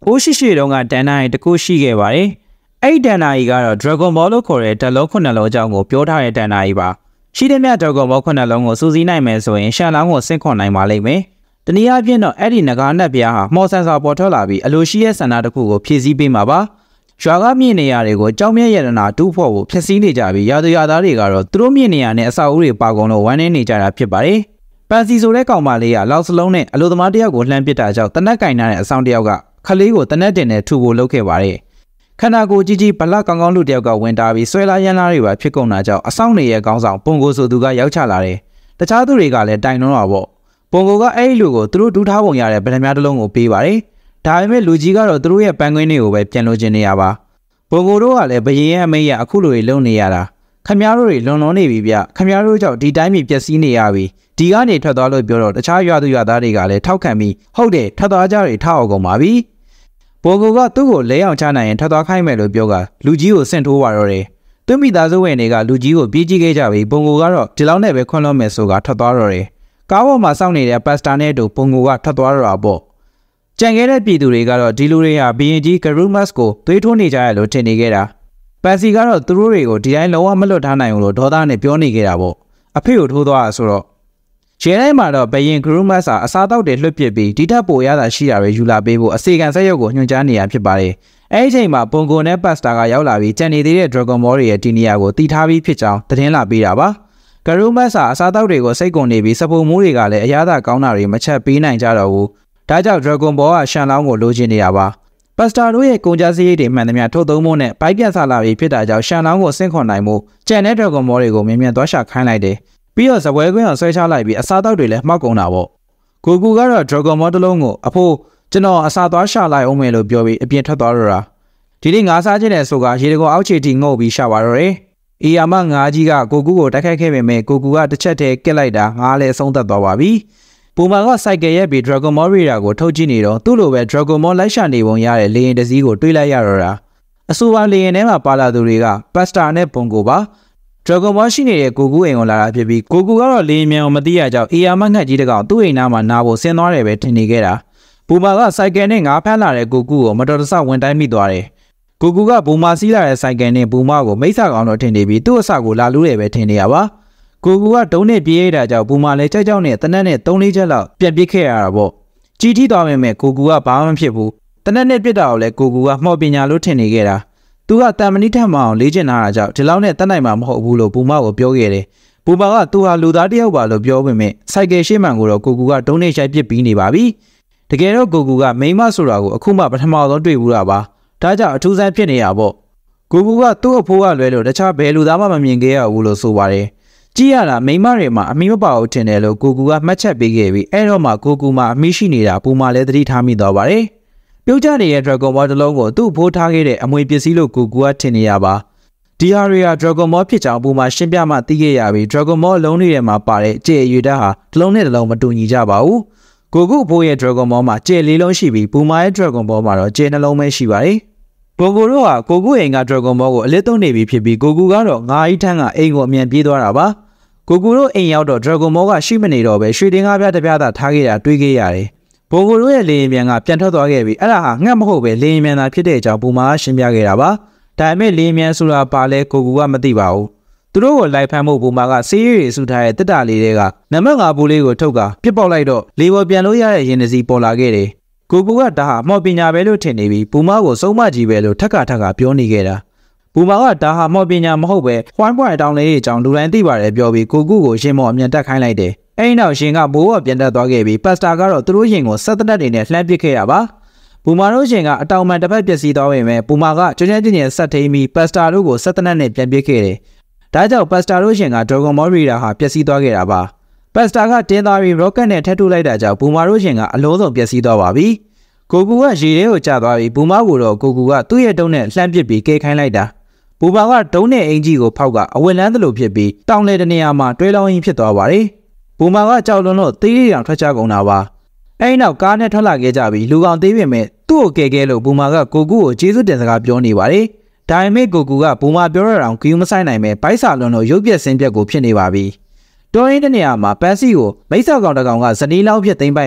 ဖိုးရှိရှိတုန်းကတန်နာရီတစ်ခုရှိခဲ့ပါတယ်။အဲ့ဒီတန်နာရီကတော့ Dragon Ball လို့ခေါ်တဲ့ဓာတ်လုံး9လုံးအကြောင်းကိုပြောထားတဲ့တန်နာရီပါ။ရှိတဲ့မြတ် Dragon Ball 9လုံးကိုစူးစီးနိုင်မယ်ဆိုရင်ရှန်လောင်းကိုဆင့်ခွန်နိုင်ပါလိမ့်မယ်။တနည်းအားဖြင့်တော့အဲ့ဒီငကားနက်ပြားဟာမော်ဆန်စာပေါ်ထွက်လာပြီးအလိုရှိရဲ့ဆန္ဒတစ်ခုကိုဖြည့်ဆည်းပေးမှာပါ။ရွာကမြင့်နေရာတွေကိုကြောက်မြတ်ရတနာတူးဖို့ကိုဖျက်ဆီးနေကြပြီးရာသူရာသားတွေကတော့သူတို့မြင့်နေရာနဲ့အဆောက်အဦတွေပါကုန်လို့ဝမ်းနည်းနေကြတာဖြစ်ပါတယ်။ပန်စီဆိုတဲ့ကောင်မလေးကလောက်စလုံးနဲ့အလိုသမားတယောက်ကိုလှမ်းပစ်တာကြောင့်တနက်ကင်နာတဲ့အဆောင်တယောက်ကခလေးကိုတနက်တင်နဲ့ထူဖို့လုပ်ခဲ့ပါတယ်။ခန္ဓာကိုယ်ကြီးဘလကောင်းကောင်းလူတယောက်ကဝင်တာပြီးဆွဲလာရမ်းလာတွေပါဖြစ်ကုန်တာကြောင့်အဆောင်နေရဲ့ကောင်းဆောင်ပုံကိုဆိုသူကရောက်ချလာတယ်။တခြားသူတွေကလည်းတိုင်နှောတာပေါ့။ပုံကိုကအဲ့ဒီလူကိုသူတို့ဒူးထားပုံရတဲ့ဗဒများတစ်လုံးကိုပေးပါတယ်။ဒါပေမဲ့လူကြီးကတော့သူတို့ရဲ့ပန်းကွင်းတွေကိုပဲပြန်လို့ကျင်နေရပါ။ပုံကိုတို့ကလည်းဘရင်ရဲ့အမေရဲ့အခုလိုတွေလုံနေရတာခမည်းတော်တွေလွန်နေပြီဗျခမည်းတော်ကြောင့်ဒီတိုင်းမြေပျက်စီးနေရပြီဒီကနေထွက်သွားလို့ပြောတော့တခြားရွာသူရွာသားတွေကလည်းထောက်ခံပြီးဟုတ်တယ်ထွက်သွားကြတွေထောက်အောင်ကုန်ပါပြီဘောကိုကသူ့ကိုလဲအောင်ချနိုင်ရင်ထွက်သွားခိုင်းမယ်လို့ပြောကလူကြီးကိုဆင့်ထိုးပါတော့တယ်သူမိသားစုဝင်တွေကလူကြီးကိုပြေးကြည့်ခဲ့ကြပြီးပုံကိုကတော့ဒီလောက်နဲ့ပဲခွန်းလို့မယ်ဆိုကထွက်သွားတော့တယ်ကားပေါ်မှာစောင့်နေတဲ့ပတ်စတာနဲ့တူပုံကိုကထွက်သွားတော့တာပေါ့ကြံခဲ့တဲ့ပြည်သူတွေကတော့ဒီလူတွေဟာဘီရင်ကြီးဂရူမတ်ကိုသွေးထိုးနေကြရလို့ထင်နေခဲ့တာပန်စီကတော့သူတို့တွေကိုဒီတိုင်းလုံးဝမလွတ်ထားနိုင်ဘူးလို့ဒေါသနဲ့ပြောနေခဲ့တာပေါ့အဖေကိုထိုးသွားတာဆိုတော့ရဲတိုင်းမှာတော့ဘရင်ဂရူမတ်စာအစားတောက်တွေလွှတ်ပစ်ပြီးဒီထက်ပိုရတာရှိတာတွေယူလာပေးဖို့အစီကံဆက်ရုပ်ကိုညွှန်ကြားနေရဖြစ်ပါတယ်အဲဒီအချိန်မှာပုံကိုနဲ့ပတ်စတာကရောက်လာပြီးကြံနေသေးတဲ့ Dragon Ball ရဲ့ဒီနေရာကိုတီထားပြီးဖြစ်ကြောင်းသတင်းလာပေးတာပါဂရူမတ်စာအစားတောက်တွေကိုစိတ်ကုန်နေပြီးစပုံမိုးတွေကလည်းအရသာကောင်းတာတွေမချက်ပေးနိုင်ကြတော့ဘူးဒါကြောင့် Dragon Ball ကရှန်လောင်းကိုလိုချင်နေတာပါပတ်စတာတို့ရဲ့ကုန်ကြစည်ရိတ်တွေမှန်သမျှထုတ်သုံးဖို့နဲ့ပိုက်ပြတ်ဆလာပြီးဖြစ်တာကြောင့်ရှန်လောင်းကိုဆင့်ခွန်နိုင်မှုကြံတဲ့ Dragon Ball တွေကိုမြင်မြန်သွားရှာခိုင်းလိုက်တယ်ပြီးတော့ဇပွဲကွင်းအောင်ဆွဲချလိုက်ပြီးအစားတောက်တွေလည်းမှောက်ကုန်တာပေါ့ကိုကူကတော့ Dragon Ball တစ်လုံးကိုအဖိုးကျွန်တော်အစားသွားရှာလိုက်အောင်မယ်လို့ပြောပြီးအပြင်ထွက်သွားတော့တာဒီနေ့ငါးစားခြင်းနဲ့ဆိုကရေတကောအောက်ခြေထိငုတ်ပြီးရှာပါတော့တယ်အေးယာမငါးကြီးကကိုကူကိုတိုက်ခိုက်ခဲ့ပေမဲ့ကိုကူကတစ်ချက်တည်းကစ်လိုက်တာငါလည်းအဆုံးသတ်သွားပါပြီပူမာကစိုက်ကယ်ရဲ့ပြီး Dragon Ball Raider ကိုထုတ်ကြည့်နေတော့သူ့လိုပဲ Dragon Ball လိုက်ရှာနေပုံရတဲ့လေရင်တစ်စီးကိုတွေးလိုက်ရတော့တာအဆိုပါလေရင်ထဲမှာပါလာသူတွေကပတ်စတာနဲ့ပုံကိုပါ Dragon Ball ရှိနေတဲ့ကိုကူအိမ်ကိုလာတာဖြစ်ပြီးကိုကူကတော့လေရင်မြန်အောင်မသိရကြောင်းအေယာမငှက်ကြီးတကောင်သူ့အိမ်သားမှာနာဖို့ဆင်းသွားတယ်ပဲထင်နေခဲ့တာပူမာကစိုက်ကယ်နဲ့ငါးဖမ်းလာတဲ့ကိုကူကိုမတော်တဆဝင်တိုင်းမိသွားတယ်ကိုကူကဘူမာစီးလာတဲ့စိုက်ကယ်နဲ့ဘူမာကိုမိတ်ဆက်ကောင်တော့ထင်နေပြီးသူ့အဆကိုလာလူးတယ်ပဲထင်နေရပါကိုကူကဒုံးနဲ့ပြေးရတာကြောင့်ဘူမာလည်းကြောက်နဲ့တနက်နဲ့3-4ချက်လောက်ပြန်ပစ်ခဲ့ရတာပေါ့ကြီးထိသွားမယ်ကိုကူကဘာမှမဖြစ်ဘူးတနက်နဲ့ပြစ်တာကိုလည်းကိုကူကမှော်ပညာလို့ထင်နေခဲ့တာသူကတန်မဏိထက်မအောင်လေ့ကျင့်လာတာကြောင့်ဒီလောက်နဲ့တက်နိုင်မှာမဟုတ်ဘူးလို့ဘူမာကိုပြောခဲ့တယ်ဘူမာကသူဟာလူသားတစ်ယောက်ပါလို့ပြောပေမဲ့စိုက်ကယ်ရှေ့မှန်ကိုတော့ကိုကူကဒုံးနဲ့ရိုက်ပစ်ပြီးနေပါပြီတကယ်တော့ကိုကူကမိန်းမဆိုတာကိုအခုမှပထမဆုံးတွေ့ဘူးတာပါဒါကြောင့်အထူးဆန်းဖြစ်နေရပေါ့ကိုကူကသူ့အဖိုးကလွဲလို့တခြားဘယ်လူသားမှမမြင်ခဲ့ရဘူးလို့ဆိုပါတယ်ကြည့်ရတာမိမတွေမှာအမိမပါဘူးထင်တယ်လို့ကိုကူကမှတ်ချက်ပေးခဲ့ပြီးအဲ့တော့မှကိုကူမှာအမိရှိနေတာပူမာလည်းသတိထားမိသွားပါတယ်ပြုတ်ကျနေတဲ့ Dragon Ball တစ်လုံးကိုသူ့ဖိုးထားခဲ့တဲ့အမွေပစ္စည်းလို့ကိုကူကထင်နေရပါဒီဟာတွေက Dragon Ball ဖြစ်ကြောင်းပူမာရှင်းပြမှသိခဲ့ရပြီး Dragon Ball အလုံးတွေထဲမှာပါတဲ့ကြဲရွေဓာတ်ဟာတစ်လုံးနဲ့တစ်လုံးမတူညီကြပါဘူးကိုကူဖိုးရဲ့ Dragon Ball မှာကြဲ၄လုံးရှိပြီးပူမာရဲ့ Dragon Ball မှာတော့ကြဲနှလုံးပဲရှိပါတယ်ကိုကူတို့ဟာကိုကူအိမ်က Dragon Ball ကိုအလစ်သုံးနေပြီဖြစ်ပြီးကိုကူကတော့ငါးဤထန်းကအိမ်ကိုအမြန်ပြေးသွားတာပါကိုကူတို့အိမ်ရောက်တော့ Dragon Ball ကရှိမနေတော့ပဲရွှေတင်းကားပြတပြားသာထားခဲ့တာတွေးခဲ့ရတယ်ဘိုကိုတို့ရဲ့လေရင်မြန်ကပြန်ထွက်သွားခဲ့ပြီးအဲ့ဒါဟာငှက်မဟုတ်ပဲလေရင်မြန်သာဖြစ်တဲ့အကြောင်းပူမာကရှင်းပြခဲ့တာပါဒါပေမဲ့လေရင်မြန်ဆိုတာပါလဲကိုကူကမသိပါဘူးသူတို့ကိုလိုက်ဖမ်းဖို့ပူမာကဆေးရည်တွေစုထားတဲ့တက်တာလေးတွေကနံပါတ်5ဘူးလေးကိုထုတ်ကပြစ်ပေါက်လိုက်တော့လေပေါ်ပြန်လို့ရတဲ့ရင်စီပေါ်လာခဲ့တယ်ကိုကူကဒါဟာမော်ပညာပဲလို့ထင်နေပြီးပူမာကိုစုံမကြီးပဲလို့ထက်ကပြောနေခဲ့တာပူမာကဒါဟာမော်ပညာမဟုတ်ပဲဝိုင်းပွိုင်တောင်းလေးအကြောင်းလူတိုင်းသိပါတယ်ပြောပြီးကိုကူကိုရှင်မော်အမြန်တက်ခိုင်းလိုက်တယ်အဲ့ဒီနောက်ရှင်ကဘိုးကပြန်တက်သွားခဲ့ပြီးပတ်စတာကတော့သူတို့ရှင်ကိုဆက်တက်တွေနဲ့လှမ်းပစ်ခဲ့ရပါပူမာတို့ရှင်ကအတောင်မှန်တစ်ဖက်ပျက်စီးသွားပေမဲ့ပူမာကကျွမ်းကျွမ်းကျင်ဆက်ထိန်ပြီးပတ်စတာတို့ကိုဆက်တက်နဲ့ပြန်ပစ်ခဲ့တယ်ဒါကြောင့်ပတ်စတာတို့ရှင်က Dragon Ball Raider ဟာပျက်စီးသွားခဲ့တာပါပတ်စတာကတင်းသားပြီး rocket နဲ့ထပ်ထုတ်လိုက်တာကြောင့်ပူမာတို့ရှင်ကအလုံးစုံပျက်စီးသွားပါပြီကိုကူကရေထဲကိုကျသွားပြီးပူမာကိုတော့ကိုကူကသူ့ရဲ့တုံးနဲ့လှမ်းပစ်ပြီးကဲခိုင်းလိုက်တာပူမာကတုံးနဲ့အင်ကြီးကိုဖောက်ကအဝတ်လန်းသလိုဖြစ်ပြီးတောင်လေတနေရာမှာတွဲလောင်းရင်းဖြစ်သွားပါတယ်ပူမာကကြောက်လွန်းလို့သေးသေးတောင်ထွက်ချကုန်တာပါအဲဒီနောက်ကားနဲ့ထွက်လာခဲ့ကြပြီးလူကောင်သေးပေမဲ့သူ့ကိုကဲလို့ပူမာကကိုကူကိုကျေးဇူးတင်စကားပြောနေပါတယ်ဒါပေမဲ့ကိုကူကပူမာပြောရအောင်ဂီယူမဆိုင်နိုင်ပဲဘိုက်စာလွန်လို့ရုပ်ပြက်ဆင်းပြက်ကိုဖြစ်နေပါပြီတော်ရင်းတနေရာမှာပန်းစီကိုမိတ်ဆောက်ကောင်တကောင်ကဇနီးလောင်းဖြစ်သိမ့်ပိုက်မဲ့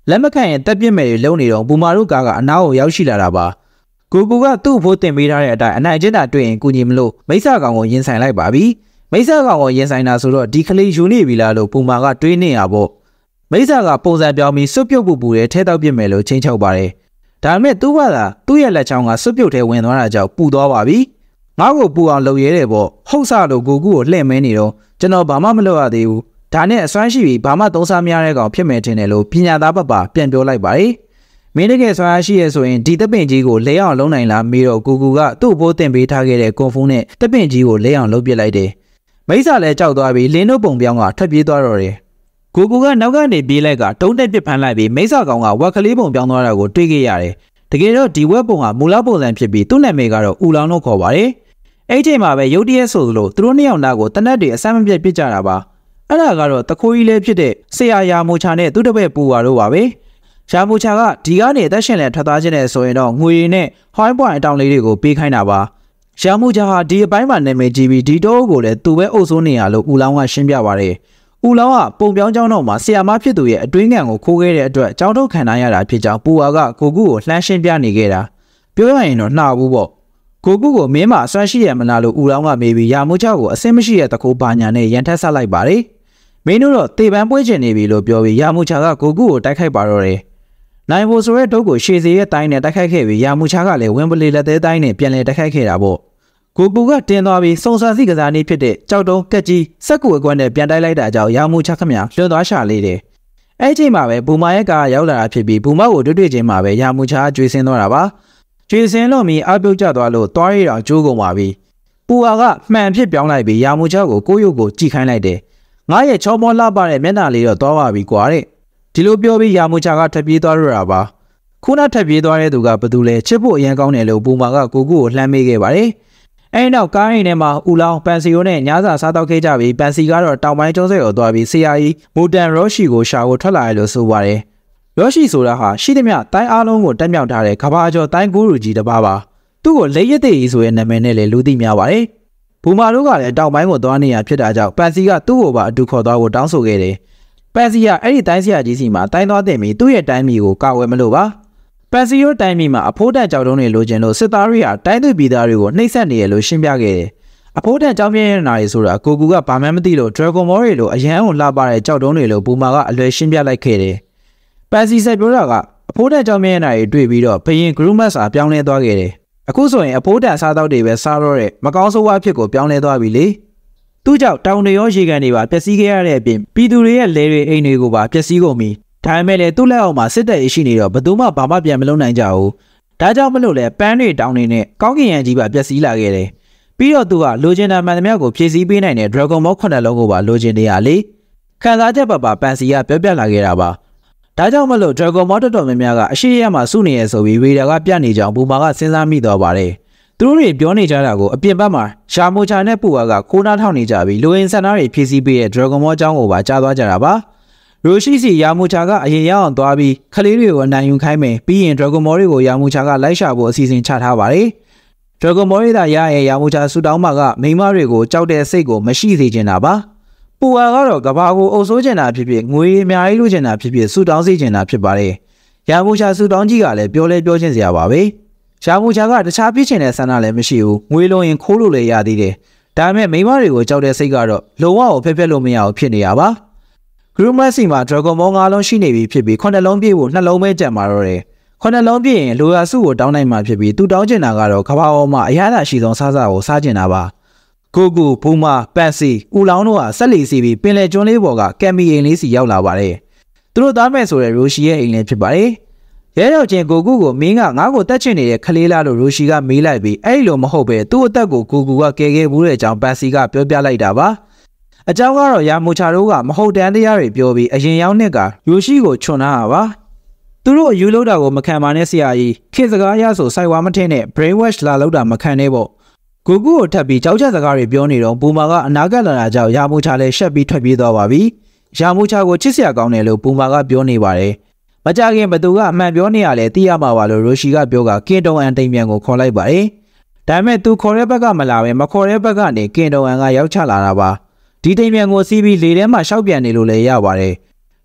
လက်မခံရင်တက်ပြစ်မယ်တွေလုံနေတော့ဘူမာတို့ကအနားကိုရောက်ရှိလာတာပါကိုကူကသူ့ဖို့တင်ပေးထားတဲ့အတိုင်းအနိုင်ကျင့်တာတွေ့ရင်ကူညီမလို့မိစ္ဆာကောင်ကိုရင်ဆိုင်လိုက်ပါပြီမိစ္ဆာကောင်ကိုရင်ဆိုင်တာဆိုတော့ဒီကလေးယူနေပြီလားလို့ဘူမာကတွေးနေရပေါ့မိစ္ဆာကပုံစံပြောင်းပြီးစွတ်ပြုတ်ပူပူတဲ့ထဲတောက်ပြစ်မယ်လို့ချင်းချောက်ပါတယ်ဒါပေမဲ့သူ့ဘာသာသူ့ရဲ့လက်ချောင်းကစွတ်ပြုတ်ထဲဝင်သွားတာကြောင့်ပူသွားပါပြီငါ့ကိုပူအောင်လှုပ်ရဲတယ်ပေါ့ဟုတ်ဆလို့ကိုကူကိုလှည့်မဲနေတော့ကျွန်တော်ဘာမှမလုပ်ရသေးဘူးဒါနဲ့အစွမ်းရှိပြီးဘာမှသုံးစားမရတဲ့ကောင်ဖြစ်မယ်ထင်တယ်လို့ပညာသားပပပြန်ပြောလိုက်ပါတယ်မင်းတကယ်ဆွမ်းအားရှိရဆိုရင်ဒီတပင့်ကြီးကိုလဲအောင်လုံးနိုင်လားမေးတော့ကိုကူကသူ့ဘိုးတင်ပေးထားခဲ့တဲ့ကွန်ဖုန်းနဲ့တပင့်ကြီးကိုလဲအောင်လုပ်ပစ်လိုက်တယ်မိစ္ဆာလည်းကြောက်သွားပြီးလင်းတို့ပုံပြောင်းကထွက်ပြေးသွားတော့တယ်ကိုကူကနောက်ကနေပြေးလိုက်ကတုံးတက်ပစ်ဖမ်းလိုက်ပြီးမိစ္ဆာကောင်ကဝက်ကလေးပုံပြောင်းသွားတာကိုတွေ့ခဲ့ရတယ်တကယ်တော့ဒီဝက်ပုံကမူလပုံစံဖြစ်ပြီးသူ့နာမည်ကတော့ဦးလောင်းလို့ခေါ်ပါတယ်အဲ့ချိန်မှာပဲရုတ်တရက်ဆိုသလိုသူတို့နှစ်ယောက်နာကိုတနက်တွေအဆမ်းမပြတ်ပစ်ကြတာပါအဲ့ဒါကတော့တခိုးကြီးလေးဖြစ်တဲ့ဆရာယာမိုချာနဲ့သူ့တပည့်ပူဝါတို့ပါပဲယာမိုချာကဒီကနေအသက်ရှင်လဲထွက်သားခြင်းနဲ့ဆိုရင်တော့ငွေရည်နဲ့ဟိုင်းပွိုင်အတောင်လေးတွေကိုပေးခိုင်းတာပါယာမိုချာဟာဒီအပိုင်းမှာနာမည်ကြီးပြီးဒီတော့ကိုလည်းသူပဲအုပ်စိုးနေရလို့ဦးလောင်းကရှင်းပြပါတယ်ဦးလောင်းကပုံပြောင်းကျောင်းတော်မှာဆရာမဖြစ်သူရဲ့အတွင်းငံကိုခိုးခဲ့တဲ့အတွက်ကျောင်းထုတ်ခံထားရတာဖြစ်ကြောင်းပူဝါကကိုကူကိုလှမ်းရှင်းပြနေခဲ့တာပြောရရင်တော့နှာဘူးပေါ့ကိုကူကိုမင်းမအစွမ်းရှိရမလားလို့ဦးလောင်းကမေးပြီးယာမိုချာကိုအစင်မရှိတဲ့တခိုးဘာညာနဲ့ရန်ထက်ဆက်လိုက်ပါတယ်မင်းတို့တော့တေပန်းပွဲကျင်နေပြီလို့ပြောပြီးယာမူချာကကိုကူကိုတိုက်ခိုက်ပါတော့တယ်။နိုင်ဖို့ဆိုတဲ့ဒုတ်ကိုရှေစီရဲ့တိုင်းနဲ့တိုက်ခိုက်ခဲ့ပြီးယာမူချာကလည်းဝင်းပလီလက်သေးတိုင်းနဲ့ပြန်လည်တိုက်ခိုက်ခဲ့တာပေါ့။ကိုကူကတင်းသွားပြီးစုံစမ်းစီကစားနည်းဖြစ်တဲ့ကြောက်တုံးကက်ကြီးစက်ကူအကွက်နဲ့ပြန်တိုက်လိုက်တာကြောင့်ယာမူချာခမလွှတ်သွားရှာလေးတယ်။အဲ့ချိန်မှာပဲဘူမာရဲ့ကားရောက်လာတာဖြစ်ပြီးဘူမာကိုတွေ့ချင်းမှာပဲယာမူချာကျွေးစင်းသွားတာပါ။ကျွေးစင်းလို့မီအပြုတ်ကျသွားလို့သွားရအောင်ကျိုးကုန်ပါပြီ။ပူဟာကမှန်ဖြစ်ပြောင်းလိုက်ပြီးယာမူချာကိုကိုရုပ်ကိုကြိခိုင်းလိုက်တယ်။ငါရဲ့ချောမောလှပတဲ့မျက်နှာလေးတော့သွားပါပြီကွာတဲ့ဒီလိုပြောပြီးယာမူချာကထပ်ပြေးသွားရတာပါခုနထပ်ပြေးသွားတဲ့သူကဘသူလဲချစ်ဖို့အရင်ကောင်းတယ်လို့ပူမာကကိုကူကိုလှမ်းမေးခဲ့ပါတယ်အဲဒီနောက်ကားရင်းထဲမှာဦးလောင်းပန်စီယိုနဲ့ညစာစားတော့ခဲ့ကြပြီးပန်စီကတော့တောင်ပိုင်းကျွန်းဆွယ်ကိုသွားပြီးဆရာကြီးမိုတန်ရော့ရှီကိုရှာဖို့ထွက်လာရလို့ဆိုပါတယ်ရော့ရှီဆိုတာဟာရှိသမျှတိုင်းအားလုံးကိုတက်မြောက်ထားတဲ့ကဘာကျော်တိုင်းကူးလူကြီးတစ်ပါးပါသူ့ကိုလက်ရသေးကြီးဆိုတဲ့နာမည်နဲ့လည်းလူသိများပါတယ်ဘူမာတို့ကလည်းတောင်ပိုင်းကိုသွားနေရဖြစ်တာကြောင့်ပန်စီကသူ့ကိုပါအတူခေါ်သွားဖို့တောင်းဆိုခဲ့တယ်။ပန်စီကအဲ့ဒီတိုင်းဆရာကြီးစီမှာတိုင်းသွားတင်ပြီးသူ့ရဲ့တိုင်းပြည်ကိုကာဝယ်မလို့ပါ။ပန်စီတို့တိုင်းပြည်မှာအဖိုးတန်ကြောက်တုံးတွေလိုချင်လို့စစ်သားတွေဟာတိုင်းသူပြည်သားတွေကိုနှိပ်စက်နေရလို့ရှင်းပြခဲ့တယ်။အဖိုးတန်ကြောင်းပြင်းရနာတွေဆိုတာကိုကူကဘာမှမသိလို့ Dragon Ball တွေလိုအရန်ကိုလှပတဲ့ကြောက်တုံးတွေလိုဘူမာကအလွယ်ရှင်းပြလိုက်ခဲ့တယ်။ပန်စီဆက်ပြောတာကအဖိုးတန်ကြောင်းပြင်းရနာတွေတွေ့ပြီးတော့ဘရင် Group Master ပြောင်းလဲသွားခဲ့တယ်။အခုဆိုရင်အဖိုးတန်စားတော့တွေပဲစားတော့တဲ့မကောင်းဆိုးဝါးဖြစ်ကိုပြောင်းလဲသွားပြီလေသူ့ကြောင့်တောင်တွေရောရေကန်တွေပါပျက်စီးခဲ့ရတဲ့အပြင်ပြည်သူတွေရဲ့လဲတွေအိမ်တွေကိုပါပျက်စီးကုန်ပြီဒါပေမဲ့လည်းသူ့လက်အောက်မှာစစ်တပ်ရရှိနေတော့ဘယ်သူမှဘာမှပြန်မလုပ်နိုင်ကြဘူးဒါကြောင့်မလို့လဲပန်းတွေတောင်တွေနဲ့ကောင်းကင်ရံကြီးပါပျက်စီးလာခဲ့တယ်ပြီးတော့သူကလိုချင်တာမှန်သမျှကိုဖြည့်ဆည်းပေးနိုင်တဲ့ Dragon Ball 9လုံးကိုပါလိုချင်နေရလေခံစားချက်ပါပန်စီကပြောပြလာခဲ့တာပါဒါကြောင့်မလို့ Dragon Ball တော်တော်များများကအရှိရမှာစုနေရဆိုပြီးဝေဒါကပြနေကြောင်းဘူမာကစဉ်းစားမိသွားပါတယ်သူတို့တွေပြောနေကြတာကိုအပြင်ဘက်မှာရှာမိုချာနဲ့ပူဝါကခိုးနားထောင်နေကြပြီးလိုအင်ဆန်သားတွေဖြည့်ဆည်းပေးတဲ့ Dragon Ball အကြောင်းကိုပါကြားသွားကြတာပါရိုရှိစီယာမိုချာကအရင်ရောက်အောင်သွားပြီးခလေးတွေကိုအနိုင်ယူခိုင်းမယ်ပြီးရင် Dragon Ball တွေကိုယာမိုချာကလိုက်ရှာဖို့အစီအစဉ်ချထားပါတယ် Dragon Ball တွေသာရရဲ့ယာမိုချာဆူတောင်းမှာကမိန်းမတွေကိုကြောက်တဲ့စိတ်ကိုမရှိစေချင်တာပါပူဝါကတော့ကဘာကိုအုပ်စိုးချင်တာဖြစ်ဖြစ်ငွေအများကြီးလိုချင်တာဖြစ်ဖြစ်ဆူတောင်းစေချင်တာဖြစ်ပါတယ်ယာမိုချာဆူတောင်းကြီးကလည်းပြောလဲပြောချင်းစရာပါပဲယာမိုချာကတခြားဖြစ်ချင်တဲ့ဆန္ဒလည်းမရှိဘူးငွေလုံးရင်ခိုးလို့လည်းရသေးတယ်ဒါပေမဲ့မိန်းမတွေကိုကြောက်တဲ့စိတ်ကတော့လုံးဝကိုဖက်ဖက်လို့မရအောင်ဖြစ်နေရပါ Group Master မှာ Dragon Ball 9လုံးရှိနေပြီဖြစ်ပြီး9လုံးပြည့်ဖို့2လုံးပဲကျန်ပါတော့တယ်9လုံးပြည့်ရင်လိုရာစုကိုတောင်းနိုင်မှာဖြစ်ပြီးသူတောင်းချင်တာကတော့ကဘာအော်မှာအရသာရှိဆုံးစားစာကိုစားချင်တာပါကိုကူဘူမာပန်စီဦးလောင်းတို့ဟာဆက်လီစီပြီးပင်လယ်ကျွန်းလေးပေါ်ကကမ်မီအိမ်လေးစီရောက်လာပါတယ်သူတို့သားမဲ့ဆိုတဲ့ရိုရှီရဲ့အိမ်လေးဖြစ်ပါတယ်ရဲတော်ချင်းကိုကူကိုမင်းကငါ့ကိုတက်ချင်နေတဲ့ခလေးလားလို့ရိုရှီကမေးလိုက်ပြီးအဲ့လိုမဟုတ်ပဲသူ့အသက်ကိုကိုကူကကယ်ခဲ့ဘူးတဲ့အကြောင်းပန်စီကပြောပြလိုက်တာပါအကြောင်းကတော့ယာမိုချာတို့ကမဟုတ်တမ်းတရားတွေပြောပြီးအရင်ရောက်နှစ်ကရိုရှီကိုချွန်ထားတာပါသူတို့အယူလို့တာကိုမခံပါနဲ့ဆရာကြီးခေစကားရဆိုစိုက်ဝါမထင်းနဲ့ brain wash လာလောက်တာမခံနဲ့ပေါ့ကိုကူကိုထပ်ပြီးကြောက်ကြစကားတွေပြောနေတော့ပူမာကအနာဂတ်လာတာကြောင့်ယာမိုချာလည်းရှက်ပြီးထွက်ပြေးသွားပါပြီယာမိုချာကိုချစ်စရာကောင်းတယ်လို့ပူမာကပြောနေပါတယ်မကြခင်ဘသူကအမှန်ပြောနေရလဲသိရမှာပါလို့ရိုရှီကပြောကကင်တုံအန်တိမ်မြန်ကိုခေါ်လိုက်ပါတယ်ဒါပေမဲ့သူခေါ်တဲ့ဘက်ကမလာပဲမခေါ်တဲ့ဘက်ကနေကင်တုံအန်ကရောက်ချလာတာပါဒီတိမ်မြန်ကိုစီးပြီးလေထဲမှာရှောက်ပြန်နေလို့လည်းရပါတယ်တ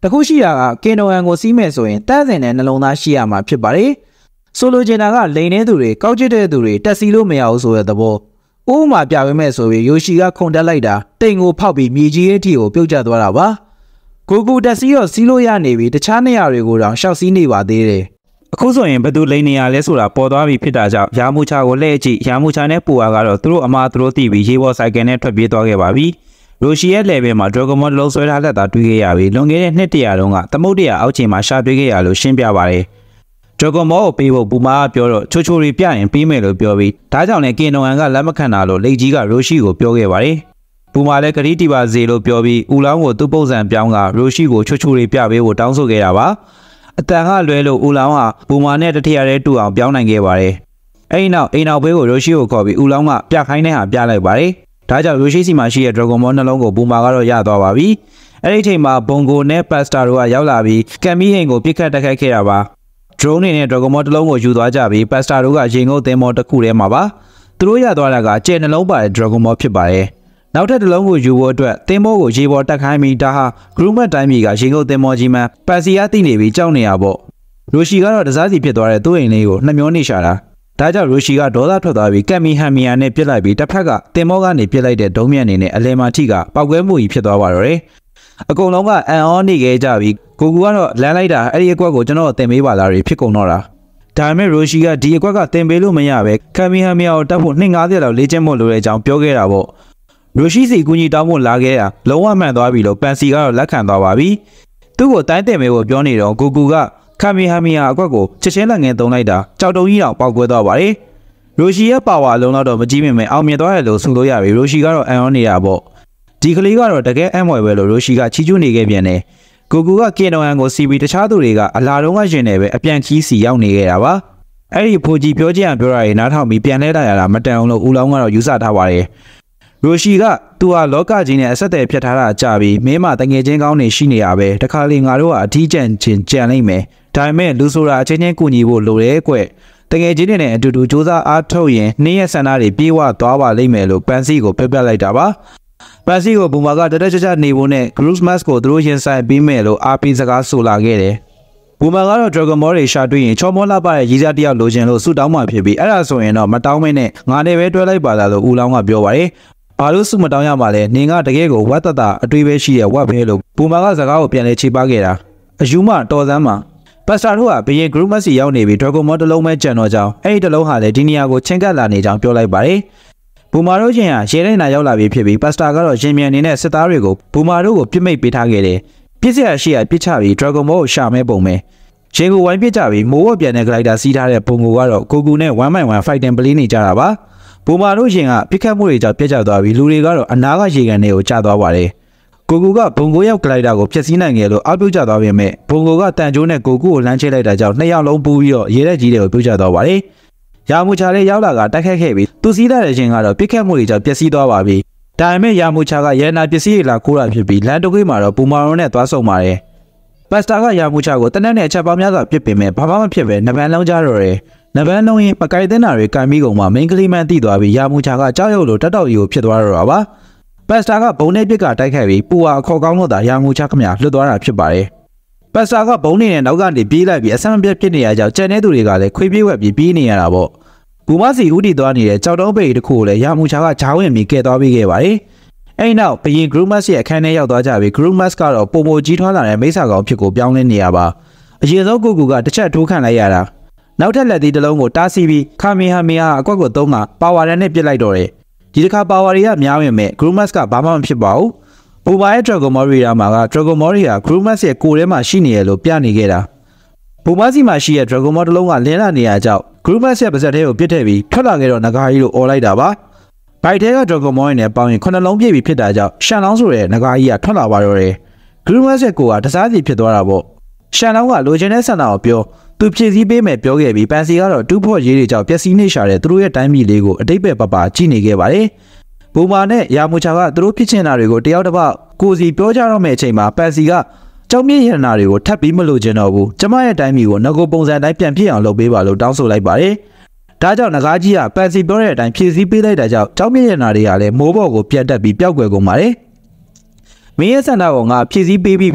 ခုရှိတာကကင်နိုဟန်ကိုစီးမဲ့ဆိုရင်တန်းစင်တဲ့နှလုံးသားရှိရမှာဖြစ်ပါတယ်ဆိုလိုချင်တာကလိန်နေသူတွေကောက်ကျစ်တဲ့သူတွေတက်စီလို့မရဘူးဆိုတဲ့သဘောဥပမာပြပေးမဲ့ဆိုပြီးယိုရှီကခုန်တက်လိုက်တာတိမ်ကိုဖောက်ပြီးမြေကြီးရဲ့အထီကိုပြုတ်ကျသွားတာပါကိုကူတက်စီတော့စီးလို့ရနေပြီတခြားနေရာတွေကိုတောင်ရှောက်စီးနေပါသေးတယ်အခုဆိုရင်ဘယ်သူလိန်နေရလဲဆိုတာပေါ်သွားပြီဖြစ်တာကြောင့်ရာမူချာကိုလှည့်ကြည့်ရာမူချာနဲ့ပူအားကတော့သူတို့အမားသူတို့သိပြီးရေပေါ်ဆိုင်ကယ်နဲ့ထွက်ပြေးသွားခဲ့ပါပြီရိုရှီရဲ့ level မှာ Dragon Ball လုံးဆွဲထားလက်သာတွေးခဲ့ရပြီလွန်ခဲ့တဲ့နှစ်တရာတုန်းကသမုဒ္ဒရာအောက်ခြေမှာရှာတွေ့ခဲ့ရလို့ရှင်းပြပါတယ်Dragon Ball ကိုပေးဖို့ပူမာကပြောတော့ချိုချိုတွေပြရင်ပေးမယ်လို့ပြောပြီးဒါကြောင့်လည်းကင်နိုဟန်ကလက်မခံတာလို့လိတ်ကြီးကရိုရှီကိုပြောခဲ့ပါတယ်ပူမာလည်းဂရီတီပါစေလို့ပြောပြီးဦးလောင်းကိုသူ့ပုံစံပြောင်းကရိုရှီကိုချိုချိုတွေပြပေးဖို့တောင်းဆိုခဲ့တာပါအတန်ကလွဲလို့ဦးလောင်းကပူမာနဲ့တထရတဲ့တူအောင်ပြောင်းနိုင်ခဲ့ပါတယ်အဲ့ဒီနောက်အိမ်နောက်ဘေးကိုရိုရှီကိုခေါ်ပြီးဦးလောင်းကပြခိုင်းတဲ့ဟာပြလိုက်ပါတယ်ဒါကြောင့်ရိုရှီစီမှာရှိတဲ့ Dragon Ball နှလုံးကိုပူမာကတော့ရသွားပါပြီအဲ့ဒီအချိန်မှာဘုံကိုနဲ့ပတ်စတာတို့ကရောက်လာပြီးကမ်မီဟင်ကိုပြစ်ခတ်တိုက်ခိုက်ခဲ့တာပါ drone နဲ့ Dragon Ball တစ်လုံးကိုယူသွားကြပြီး Pastor တို့ကရေငုပ်သင်္ဘောတစ်ခုထဲမှာပါသူတို့ရသွားတာကကျဲနှလုံးပါတဲ့ Dragon Ball ဖြစ်ပါတယ်နောက်ထပ်တစ်လုံးကိုယူဖို့အတွက်သင်္ဘောကိုရေပေါ်တက်ခိုင်းပြီးဒါဟာ Groomet တိုင်းပြည်ကရေငုပ်သင်္ဘောကြီးမှပန်စီယာသိနေပြီးကြောက်နေရပေါ့ရိုရှီကတော့တစားစီဖြစ်သွားတဲ့သူ့အိမ်လေးကိုနှမျောနေရှာတာဒါကြောင့်ရိုရှီကဒေါသထွက်သွားပြီးကမ်မီဟန်မီယာနဲ့ပြစ်လိုက်ပြီးတစ်ဖက်ကသင်္ဘောကနေပြစ်လိုက်တဲ့ဒုံးမြတ်အနေနဲ့အလဲမာထိကပောက်ကွဲမှုကြီးဖြစ်သွားပါတော့တယ်အကုန်လုံးကအန်အောနေခဲ့ကြပြီးကိုကူကတော့လမ်းလိုက်တာအဲ့ဒီအကွက်ကိုကျွန်တော်တင်ပေးပါလားတွေဖြစ်ကုန်တော့တာဒါပေမဲ့ရိုရှီကဒီအကွက်ကတင်ပေးလို့မရပဲကမ်မီဟန်မီယာကိုတတ်ဖို့250လောက်လေ့ကျင့်ဖို့လိုတဲ့အကြောင်းပြောခဲ့တာပေါ့ရိုရှိစီကူညီတောင်းဖို့လာခဲ့တာလုံးဝမှန်သွားပြီလို့ပန်စီကတော့လက်ခံသွားပါပြီသူ့ကိုတိုင်းတင်မေဖို့ပြောနေတော့ကိုကူကခါမီဟာမီယာအကွက်ကိုချက်ချင်းလက်ငယ်သုံးလိုက်တာကြောက်တုံကြီးအောင်ပေါက်ကွဲသွားပါတယ်ရိုရှိရဲ့ပါဝါလုံးတော့မကြီးမြင်မဲ့အောင်မြင်သွားတယ်လို့ဆိုလို့ရပြီရိုရှိကတော့အန်အောနေတာပေါ့ဒီကလေးကတော့တကယ်အံ့ဖွယ်ပဲလို့ရိုရှိကချီးကျူးနေခဲ့ပြန်တယ်ကိုကူကကင်နိုဟန်ကိုစီပြီးတခြားသူတွေကအလာတုံးကရှင်နေပဲအပြန်ခီးစီရောက်နေခဲ့တာပါအဲ့ဒီဖိုဂျီပြောကြအောင်ပြောတာတွေနားထောင်ပြီးပြန်လဲလာရတာမတန်အောင်လို့ဦးလောင်းကတော့ယူဆထားပါတယ်ရိုရှိကသူဟာလောကကြီးနဲ့အဆက်အသွယ်ဖြတ်ထားတာကြာပြီးမင်းမတငယ်ချင်းကောင်းနေရှိနေရပဲတခါလေငါတို့ကအထီးကျန်ချင်းကြံလိုက်မယ်ဒါပေမဲ့လူဆိုတာအချင်းချင်းကူညီဖို့လိုတယ်ကွတငယ်ချင်းတွေနဲ့အတူတူစူးစမ်းအားထုတ်ရင်နေ့ရက်ဆန္ဒတွေပြေဝသွားပါလိမ့်မယ်လို့ပန်စီကိုပြောပြလိုက်တာပါပန်စီကိုဘူမာကတတက်ကြကြနေဖို့နဲ့ Christmas ကိုသူတို့ရင်ဆိုင်ပေးမယ်လို့အားပေးစကားဆိုလာခဲ့တယ်ဘူမာကတော့ Dragon Ball တွေရှာတွေ့ရင်ချောမောလှပတဲ့ရည်စားတယောက်လိုချင်လို့ဆူတောင်းမှဖြစ်ပြီးအဲ့ဒါဆိုရင်တော့မတောင်းမနဲ့ငါနဲ့ပဲတွဲလိုက်ပါလားလို့ဦးလောင်းကပြောပါတယ်ဘာလို့စုမတောင်းရမှာလဲနင်ကတကယ်ကိုဝတ်တတအတွေးပဲရှိတဲ့ဝတ်ပဲလို့ဘူမာကစကားကိုပြန်လဲခြေပါခဲ့တာအယူမတော်စမ်းမှာပတ်စတာတို့ကဘရင် group မစီရောက်နေပြီး Dragon Ball တစ်လုံးပဲကြံတော့ကြောင်းအဲ့ဒီတစ်လုံးဟာလည်းဒီနေရာကိုချင်းကပ်လာနေကြောင်းပြောလိုက်ပါတယ်ဘူမာတို့ချင်းဟာရဲတဲ့နာရောက်လာပြီးဖြစ်ပြီးပတ်စတာကတော့ရင်မြန်နေတဲ့စစ်သားတွေကိုဘူမာတို့ကိုပြစ်မိတ်ပေးထားခဲ့တယ်ပြစ်စရာရှိရပြစ်ချပြီး Dragon Ball ကိုရှာမဲပုံပဲရင်ကိုဝိုင်းပစ်ကြပြီးမိုးဝပြန်တဲ့ glider စီးထားတဲ့ပုံကိုကတော့ကိုကူနဲ့ 1x1 fighting play နေကြတာပါဘူမာတို့ရင်ကပြစ်ခတ်မှုတွေကြောင့်ပြတ်ကျသွားပြီးလူတွေကတော့အနာကရေကန်တွေကိုကျသွားပါတယ်ကိုကူကဘုံကိုရောက် glider ကိုဖျက်ဆီးနိုင်ခဲ့လို့အောက်ပြုတ်ကျသွားပေမဲ့ဘုံကိုကတန်ကျိုးနဲ့ကိုကူကိုလမ်းချိလိုက်တာကြောင့်နှစ်ယောက်လုံးပူးပြီးတော့ရေလက်ကြီးတွေကိုပြုတ်ကျသွားပါတယ်ရာမူချာလေးရောက်လာကတိုက်ခတ်ခဲ့ပြီးသူစီးတဲ့ရင်ကတော့ပြစ်ခတ်မှုတွေကြောင့်ပျက်စီးသွားပါပြီဒါပေမဲ့ရာမူချာကရန်နာပစ္စည်းတွေလာခိုးတာဖြစ်ပြီးလန်တုကွေးမှာတော့ပူမာရုံနဲ့သွားဆုံပါတယ်ပတ်စတာကရာမူချာကိုတနက်နဲ့အချက်ပေါင်းများစွာပြစ်ပင်မဲ့ဘာမှမဖြစ်ပဲနဗန်လုံးကြတော့တယ်နဗန်လုံးရင်မကိုက်တဲ့နာတွေကင်ပြီးကုန်မှာမိန်းကလေးမှန်းတိသွားပြီးရာမူချာကကြောက်ရွံ့လို့တက်တော့ရီကိုဖြစ်သွားတော့တာပါပတ်စတာကဘုံနဲ့ပြစ်ကတိုက်ခိုက်ပြီးပူဟာအခေါ်ကောင်းလို့သာရာမူချာခမလွတ်သွားတာဖြစ်ပါတယ်ပတ်စတာကဘုံနေနဲ့နောက်ကနေပြေးလိုက်ပြီးအဆင်မပြတ်ဖြစ်နေရကြောင်းကြံတဲ့သူတွေကလည်းခွေးပြေးဝက်ပြီးပြေးနေရတာပေါ့ဘူမစီဦးတည်သွားနေတဲ့ကြောက်တုံးပေတခုကိုလည်းရာမူချာကဂျားဝင်ပြီးကဲသွားပြီးခဲ့ပါတယ်အဲ့နောက်ဘရင် Groomas ရဲ့အခန်းထဲရောက်သွားကြပြီး Groomas ကတော့ပုံပုံကြီးထွားလာတဲ့မိစ္ဆာကောင်ဖြစ်ကိုပြောင်းလဲနေရပါအရင်ဆုံးကိုကူကတစ်ချက်ထိုးခံလိုက်ရတာနောက်ထပ်လက်သေးတစ်လုံးကိုတားဆီးပြီးခါမီဟာမီဟာအကွက်ကိုသုံးကပါဝါရန်နဲ့ပြစ်လိုက်တော့တယ်ဒီတစ်ခါပါဝါတွေကများဝင်မဲ့ Groomas ကဘာမှမဖြစ်ပါဘူးဘူဘာရဲ့ Dragon Ball တွေမှာက Dragon Ball တွေက Groomas ရဲ့ကိုယ်ထဲမှာရှိနေရလို့ပြနေခဲ့တာဘူမစီမှာရှိတဲ့ Dragon Ball တစ်လုံးကလင်းလာနေရကြောင်း Groomas ရဲ့ပါဇက်ထဲကိုပြစ်ထည့်ပြီးထွက်လာခဲ့တော့နဂါကြီးလိုអော်လိုက်တာပါဘိုက်ထဲက Dragon Ball နဲ့ပေါင်းရင်9လုံးပြည့်ပြီဖြစ်တာကြောင့်ရှန်လောင်းဆိုတဲ့နဂါကြီးကထွက်လာပါတော့တယ် Groomas ရဲ့ကိုကတစားစီဖြစ်သွားတာပေါ့ရှန်လောင်းကလိုချင်တဲ့ဆန္ဒကိုပြောသူဖြည့်ဆည်းပေးမယ်ပြောခဲ့ပြီးပန်စီကတော့တူးဖို့ရေးတွေကြောင့်ပျက်စီးနေရှာတဲ့သူတို့ရဲ့တိုင်းပြည်လေးကိုအတိတ်ပဲပပကြည့်နေခဲ့ပါတယ်ဘူမာနဲ့ရာမူချာကသူတို့ဖြစ်ချင်တာတွေကိုတယောက်တစ်ပေါက်ကိုစီပြောကြတော့မယ့်အချိန်မှာပန်စီကကျောင်းမြင့်ရတနာတွေကိုထပ်ပြီးမလို့ကျင်တော့ဘူးကျမရဲ့တိုင်းပြည်ကိုငကိုပုံစံတိုင်းပြန်ဖြစ်အောင်လုပ်ပေးပါလို့တောင်းဆိုလိုက်ပါတယ်ဒါကြောင့်နဂါးကြီးကပန်စီပြောတဲ့အတိုင်းဖြည့်ဆည်းပေးလိုက်တာကြောင့်ကျောင်းမြင့်ရတနာတွေကလည်းမိုးပေါ်ကိုပြတ်တက်ပြီးပျောက်ကွယ်ကုန်ပါတယ်မင်းရဲ့ဆန္ဒကိုငါဖြည့်ဆည်းပေးပြီး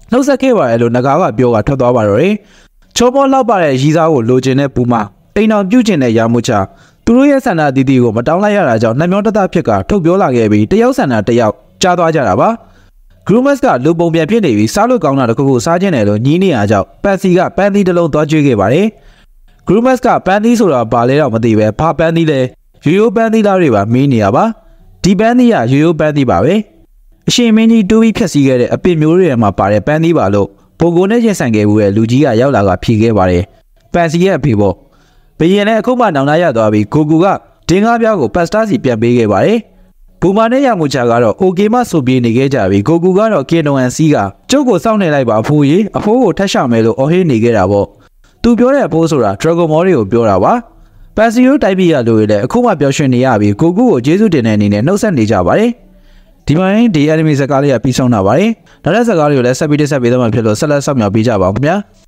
နှုတ်ဆက်ခဲ့ပါတယ်လို့နဂါကပြောကထွက်သွားပါတော့တယ်ချောမောလောက်ပါတဲ့ရီစားကိုလိုချင်တဲ့ပူမအိမ်တော်ပြုတ်ကျင်တဲ့ရာမှုချသူတို့ရဲ့ဆန္ဒတီးတီးကိုမတောင်းလိုက်ရတာကြောင့်နှမျောတတဖြစ်ကထုတ်ပြောလာခဲ့ပြီးတယောက်ဆန္ဒတယောက်ကြားသွားကြတာပါGroomas ကလူပုံပြန်ဖြစ်နေပြီးစားလို့ကောင်းတာတခုခုစားခြင်းတယ်လို့ညင်းနေရကြောင်းပန်စီကပန်းသီးတစ်လုံးသွားကြွေးခဲ့ပါတယ်။ Groomas ကပန်းသီးဆိုတာဘာလဲတော့မသိပဲဘာပန်းသီးလဲရိုးပန်းသီးသားတွေပါမေးနေရပါဒီပန်းသီးကရိုးပန်းသီးပါပဲအရှင်မင်းကြီးတိုးပြီးဖြတ်စည်းခဲ့တဲ့အပင်မျိုးတွေမှာပါတဲ့ပန်းသီးပါလို့ဘိုကိုနဲ့ရင်ဆိုင်ခဲ့ဘူးရဲ့လူကြီးကရောက်လာကဖြေခဲ့ပါတယ်။ပန်စီရဲ့အဖေပေါ့ဘယင်လည်းအခုမှနောင်နာရသွားပြီးကိုကူကဒင်းကားပြားကိုပတ်စတာစီပြန်ပေးခဲ့ပါတယ်။ဘူမာနဲ့ရမှုချာကတော့အိုကေမဆိုပြေးနေခဲ့ကြပြီးကိုကူကတော့ကင်နိုအန်စီကကျုပ်ကိုစောင့်နေလိုက်ပါအဖိုးကြီးအဖိုးကိုထက်ရှောင်မယ်လို့အော်ဟေးနေခဲ့တာပေါ့။သူပြောတဲ့အဖိုးဆိုတာ Dragon Ball တွေကိုပြောတာပါ။ပန်စီရိုးတိုက်ပြီးရလို့လည်းအခုမှပြောရှင်နေရပြီးကိုကူကိုကျေးဇူးတင်တဲ့အနေနဲ့နှုတ်ဆက်နေကြပါတယ်။ဒီမှာဒီ anime ဇာတ်ကားလေးကပြီးဆုံးတာပါတယ်။နောက်တဲ့ဇာတ်ကားလေးကိုလည်းဆက်ပြီးတက်ဆက်ပေးတော့မှဖြစ်လို့ဆက်လက်ဆောက်မြောက်ပေးကြပါဦးခင်ဗျာ။